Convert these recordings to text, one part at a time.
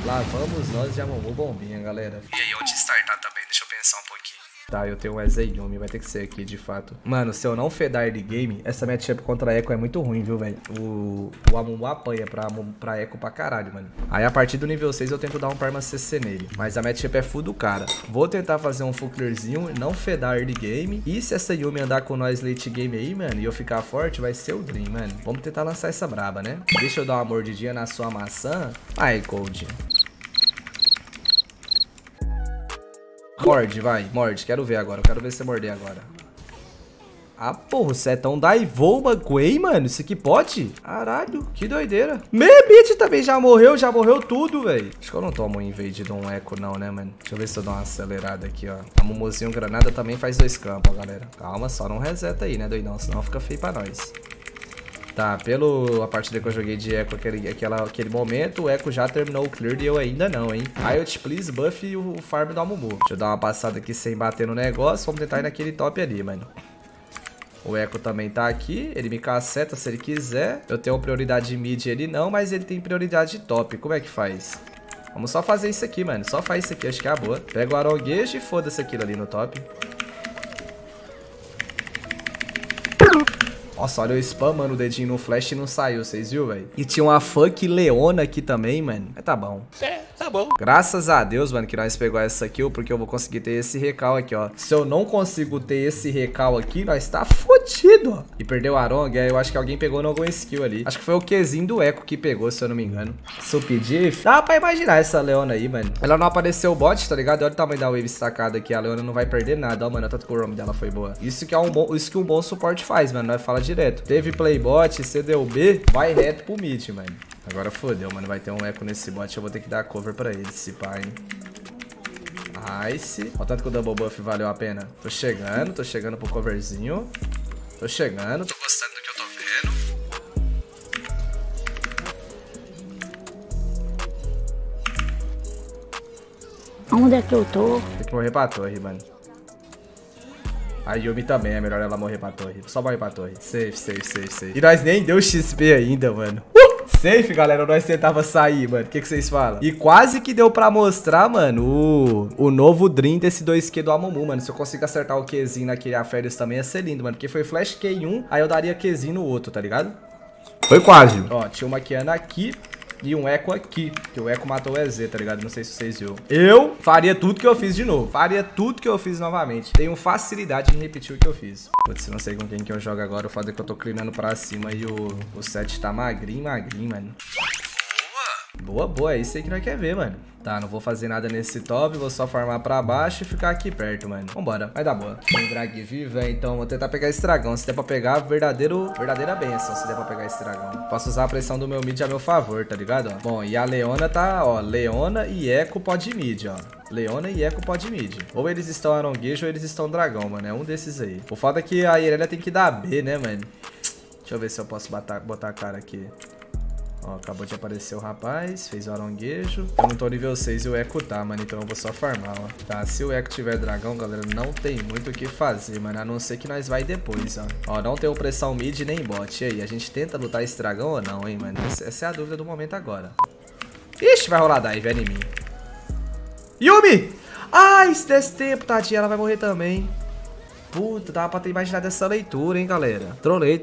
Lá vamos nós de Amumu bombinha, galera. E aí, onde startar também? Deixa eu pensar um pouquinho. Tá, eu tenho um Yumi, vai ter que ser aqui, de fato. Mano, se eu não fedar de game, essa matchup contra a Echo é muito ruim, viu, velho? O Amumu apanha pra Echo pra caralho, mano. Aí, a partir do nível 6, eu tento dar um Perma CC nele. Mas a matchup é full do cara. Vou tentar fazer um full clearzinho, não fedar de game. E se essa Yumi andar com nós late game aí, mano, e eu ficar forte, vai ser o Dream, mano. Vamos tentar lançar essa braba, né? Deixa eu dar uma mordidinha na sua maçã. Ai, Cold. Morde, vai, morde. Quero ver agora. Eu quero ver você morder agora. Ah, porra, você é tão daivou, Maguei, mano. Isso aqui pode? Caralho, que doideira. Mebit também já morreu tudo, velho. Acho que eu não tomo um invade de um eco, não, né, mano? Deixa eu ver se eu dou uma acelerada aqui, ó. A Mumuzinho Granada também faz 2 campos, ó, galera. Calma, só não reseta aí, né, doidão? Senão fica feio pra nós. Tá, a partida que eu joguei de Echo aquele momento, o Echo já terminou o clear e eu ainda não, hein? Riot, please buff o farm do Amumu. Deixa eu dar uma passada aqui sem bater no negócio. Vamos tentar ir naquele top ali, mano. O Echo também tá aqui. Ele me caceta se ele quiser. Eu tenho prioridade mid, ele não, mas ele tem prioridade top. Como é que faz? Vamos só fazer isso aqui, mano. Só faz isso aqui, acho que é a boa. Pega o aronguejo e foda-se aquilo ali no top. Nossa, olha eu spamando o dedinho no flash e não saiu, vocês viram, velho? E tinha uma funk Leona aqui também, mano. Mas tá bom. É, tá bom. Graças a Deus, mano, que nós pegou essa kill, porque eu vou conseguir ter esse recal aqui, ó. Se eu não consigo ter esse recal aqui, nós tá fodido, ó. E perdeu o Arong, eu acho que alguém pegou no algum skill ali. Acho que foi o Qzinho do Echo que pegou, se eu não me engano. Se eu pedir, dá pra imaginar essa Leona aí, mano. Ela não apareceu o bot, tá ligado? Olha o tamanho da wave estacada aqui. A Leona não vai perder nada, ó, mano. Tanto que o roam dela foi boa. Isso que um bom suporte faz, mano. Nós fala direto. Teve playbot, CDUB, vai reto pro mid, mano. Agora fodeu, mano. Vai ter um eco nesse bot. Eu vou ter que dar cover pra ele, se pá, hein. Nice. Olha tanto que o double buff valeu a pena. Tô chegando pro coverzinho. Tô chegando, tô gostando do que eu tô vendo. Onde é que eu tô? Tem que morrer pra torre, mano. A Yumi também, é melhor ela morrer pra torre. Só morrer pra torre. Safe. E nós nem deu XP ainda, mano. Safe, galera. Nós tentava sair, mano. O que vocês falam? E quase que deu pra mostrar, mano, o novo Dream desse 2Q do Amumu, mano. Se eu consigo acertar o Qzinho naquele Aférios também ia ser lindo, mano. Porque foi flash Q em um, aí eu daria Qzinho no outro, tá ligado? Foi quase. Ó, tinha uma Kiana aqui. E um Echo aqui, que o Echo matou o EZ, tá ligado? Não sei se vocês viram. Eu faria tudo que eu fiz de novo. Faria tudo que eu fiz novamente. Tenho facilidade em repetir o que eu fiz. Putz, não sei com quem que eu jogo agora. O fato é que eu tô clinando pra cima e o set tá magrinho, mano. Boa, é isso aí que nós quer ver, mano. Tá, não vou fazer nada nesse top, vou só farmar pra baixo e ficar aqui perto, mano. Vambora, vai dar boa. Tem drag viva, então vou tentar pegar esse dragão. Se der pra pegar, verdadeira benção, se der pra pegar esse dragão. Posso usar a pressão do meu mid a meu favor, tá ligado? Ó. Bom, e a Leona tá, ó, Leona e Echo pode mid, ó. Leona e Echo pode mid. Ou eles estão aronguejo ou eles estão dragão, mano. É um desses aí. O foda é que a Irelia tem que dar B, né, mano? Deixa eu ver se eu posso botar a cara aqui. Ó, acabou de aparecer o rapaz, fez o aronguejo. Eu não tô nível 6 e o Echo tá, mano, então eu vou só farmar, ó. Tá, se o Echo tiver dragão, galera, não tem muito o que fazer, mano, a não ser que nós vai depois, ó. Ó, não tem pressão mid nem bot. E aí, a gente tenta lutar esse dragão ou não, hein, mano? Essa é a dúvida do momento agora. Ixi, vai rolar dive, é em mim. Yumi! Ai, se desse tempo, tadinha, ela vai morrer também. Puta, dava pra ter imaginado essa leitura, hein, galera. Trolei.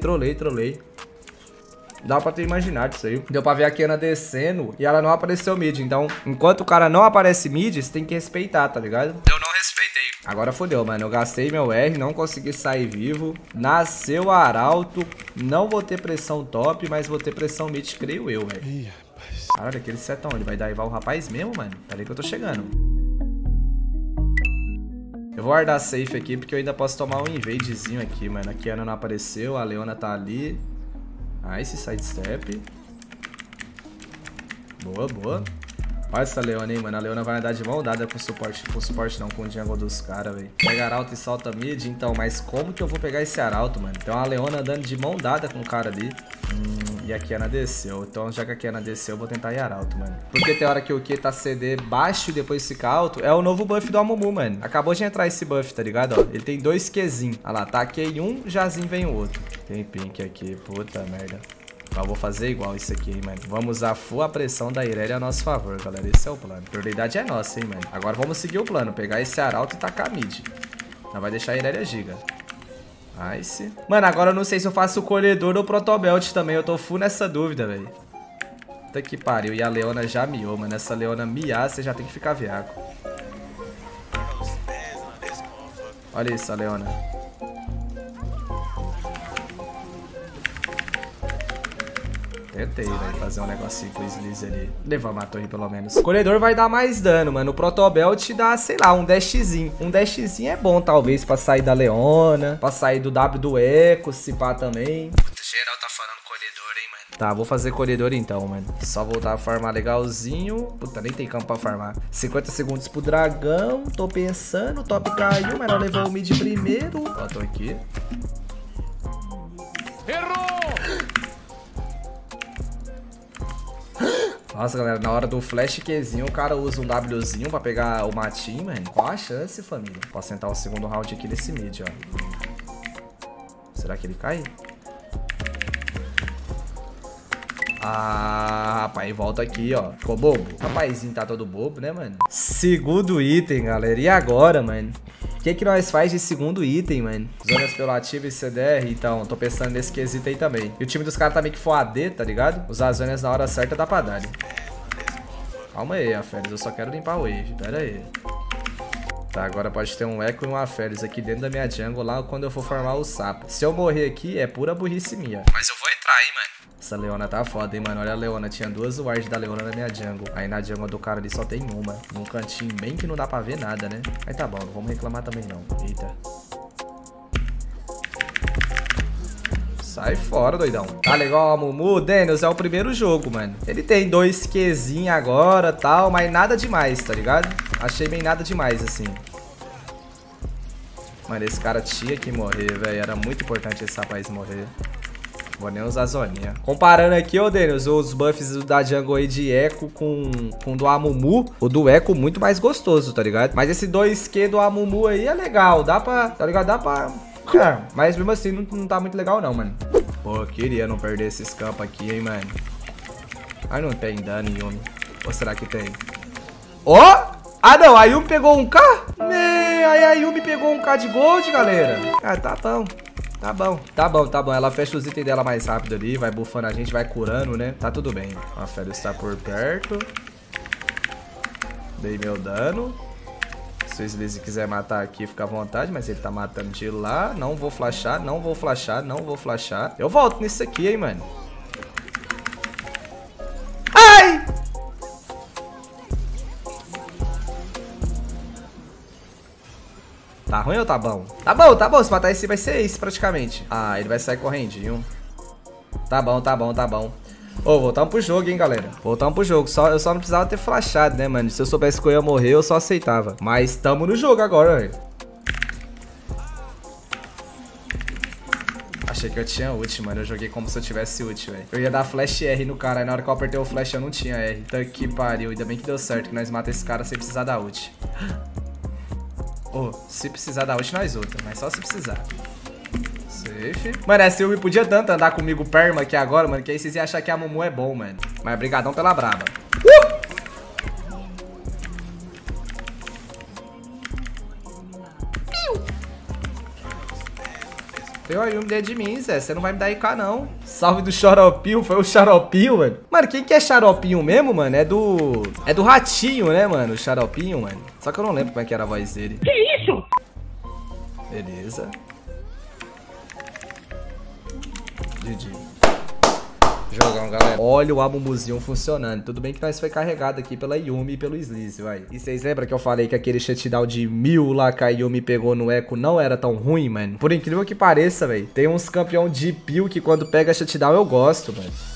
Dá pra ter imaginado isso aí. Deu pra ver a Kiana descendo e ela não apareceu mid. Então, enquanto o cara não aparece mid, você tem que respeitar, tá ligado? Eu não respeitei. Agora fodeu, mano. Eu gastei meu R, não consegui sair vivo. Nasceu Arauto. Não vou ter pressão top, mas vou ter pressão mid, creio eu, velho. Ih, rapaz. Caralho, aquele setão, ele vai daivar o rapaz mesmo, mano? Peraí que eu tô chegando. Eu vou guardar safe aqui, porque eu ainda posso tomar um invadezinho aqui, mano. A Kiana não apareceu, a Leona tá ali. Nice, sidestep. Boa. Olha essa Leona, hein, mano. A Leona vai andar de mão dada com suporte. Com suporte não, com o jungle dos caras, velho. Pega Arauto e solta mid, então. Mas como que eu vou pegar esse Arauto, mano? Tem uma Leona andando de mão dada com o cara ali. E a Kiana desceu. Então, já que a Kiana desceu, eu vou tentar ir Arauto, mano. Porque tem hora que o Q tá CD baixo e depois fica alto. É o novo buff do Amumu, mano. Acabou de entrar esse buff, tá ligado? Ó, ele tem 2 Qzinho. Olha lá, tá Q em um, Jazinho vem o outro. Tem pink aqui, puta merda. Mas eu vou fazer igual isso aqui, hein, mano. Vamos usar full a pressão da Irelia a nosso favor, galera. Esse é o plano. A prioridade é nossa, hein, mano. Agora vamos seguir o plano. Pegar esse arauto e tacar mid. Não vai deixar a Irelia giga. Nice. Mano, agora eu não sei se eu faço o colhedor ou o protobelt também. Eu tô full nessa dúvida, velho. Puta que pariu. E a Leona já miou, mano. Essa Leona miar, você já tem que ficar viaco. Olha isso, a Leona. Tentei, velho, fazer um negocinho com o Sleaze ali. Levamos a torre, pelo menos. O colhedor vai dar mais dano, mano. O protobelt dá, sei lá, um dashzinho. Um dashzinho é bom, talvez, pra sair da Leona. Pra sair do W do Echo, se pá também. Puta, geral tá falando colhedor, hein, mano. Tá, vou fazer colhedor então, mano. Só voltar a farmar legalzinho. Puta, nem tem campo pra farmar. 50 segundos pro dragão. Tô pensando. O top caiu, mas não levou o mid primeiro. Ó, tô aqui. Errou! Nossa, galera, na hora do flash Qzinho, o cara usa um Wzinho pra pegar o matinho, mano. Qual a chance, família? Posso tentar o segundo round aqui nesse mid, ó. Será que ele cai? Ah, rapaz, volta aqui, ó. Ficou bobo? O rapazinho tá todo bobo, né, mano? Segundo item, galera. E agora, mano? O que nós faz de segundo item, mano? Zonas pelo ativo e CDR, então, tô pensando nesse quesito aí também. E o time dos caras tá meio que for AD, tá ligado? Usar as zonas na hora certa dá pra dar. Calma aí, Aphelios, eu só quero limpar o wave, pera aí. Tá, agora pode ter um Echo e um Aphelios aqui dentro da minha jungle lá quando eu for farmar o sapo. Se eu morrer aqui, é pura burrice minha. Mas eu vou entrar, hein, mano. Essa Leona tá foda, hein, mano. Olha a Leona. Tinha duas wards da Leona na minha jungle. Aí na jungle do cara ali só tem uma. Num cantinho bem que não dá pra ver nada, né? Aí tá bom, não vamos reclamar também não. Eita. Sai fora, doidão. Tá legal, a Mumu. Daniels é o primeiro jogo, mano. Ele tem 2 Qzinho agora, tal, mas nada demais, tá ligado? Achei bem nada demais, assim. Mano, esse cara tinha que morrer, velho. Era muito importante esse rapaz morrer. Vou nem usar zoninha. Comparando aqui, ô Daniels, os buffs da jungle aí de Echo com o do Amumu, o do Echo muito mais gostoso, tá ligado? Mas esse 2Q do Amumu aí é legal, dá pra, tá ligado? Dá pra... É, mas mesmo assim não tá muito legal não, mano. Pô, eu queria não perder esses campos aqui, hein, mano. Ai, não tem dano, Yumi. Ou será que tem? Ó! Oh! Ah, não, a Yumi pegou 1k? Aí a Yumi pegou 1k de gold, galera. Ah, tá bom. Tá bom, tá bom, tá bom. Ela fecha os itens dela mais rápido ali, vai buffando a gente, vai curando, né? Tá tudo bem. A Félix tá por perto. Dei meu dano. Se o Sleaze quiser matar aqui, fica à vontade, mas ele tá matando de lá. Não vou flashar, não vou flashar, não vou flashar. Eu volto nisso aqui, hein, mano. Ai! Tá ruim ou tá bom? Tá bom, tá bom. Se matar esse vai ser esse praticamente. Ah, ele vai sair correndinho. Tá bom, tá bom, tá bom. Ô, voltamos pro jogo, hein, galera. Voltamos pro jogo. Eu só não precisava ter flashado, né, mano? Se eu soubesse que eu ia morrer, eu só aceitava. Mas tamo no jogo agora, velho. Achei que eu tinha ult, mano. Eu joguei como se eu tivesse ult, velho. Eu ia dar flash R no cara. Aí na hora que eu apertei o flash, eu não tinha R. Então que pariu. Ainda bem que deu certo, que nós matamos esse cara sem precisar da ult. Oh, se precisar da ult, nós ulta, mas só se precisar. Safe. Mano, essa Yumi podia tanto andar comigo perma aqui agora, mano, que aí vocês iam achar que a Mumu é bom, mano. Mas brigadão pela braba. Tem a Yumi dentro de mim, Zé. Você não vai me dar IK, não. Salve do Xaropinho. Foi o Xaropinho, mano. Mano, quem que é Xaropinho mesmo, mano? É do Ratinho, né, mano? O Xaropinho, mano. Só que eu não lembro como é que era a voz dele. Que isso? Beleza. GG. Jogão, galera. Olha o Amumuzinho funcionando. Tudo bem que nós foi carregado aqui pela Yumi e pelo Sleaze, vai. E vocês lembram que eu falei que aquele shutdown de 1000 lá que a Yumi pegou no Echo não era tão ruim, mano? Por incrível que pareça, velho. Tem uns campeão de peel que quando pega shutdown eu gosto, mano.